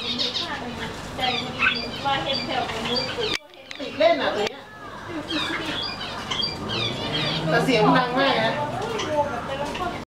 ใจมันว่าเห็นแถวมันรู้สึกติดเล่นอ่ะตัวเนี้ยแต่เสียงดังมากนะ